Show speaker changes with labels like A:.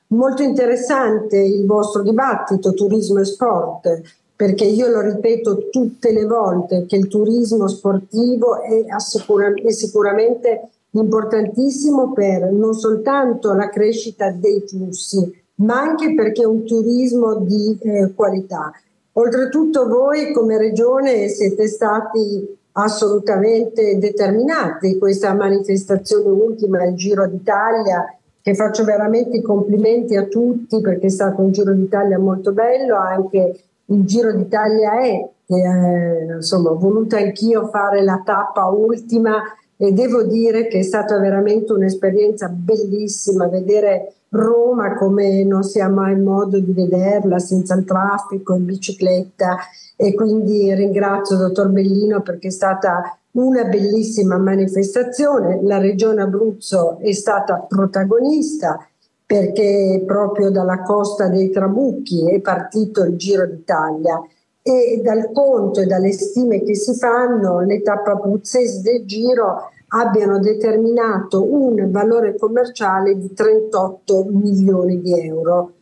A: Molto interessante il vostro dibattito turismo e sport, perché io lo ripeto tutte le volte che il turismo sportivo è sicuramente importantissimo per non soltanto la crescita dei flussi, ma anche perché è un turismo di qualità. Oltretutto voi come regione siete stati assolutamente determinati, questa manifestazione ultima, il Giro d'Italia, che faccio veramente i complimenti a tutti perché è stato un Giro d'Italia molto bello, anche il Giro d'Italia è, insomma, ho voluto anch'io fare la tappa ultima e devo dire che è stata veramente un'esperienza bellissima vedere Roma come non si ha mai modo di vederla, senza il traffico, in bicicletta, e quindi ringrazio il dottor Bellino perché è stata una bellissima manifestazione. La Regione Abruzzo è stata protagonista perché proprio dalla Costa dei Trabucchi è partito il Giro d'Italia e dal conto e dalle stime che si fanno le tappe abruzzesi del Giro abbiano determinato un valore commerciale di 38 milioni di euro.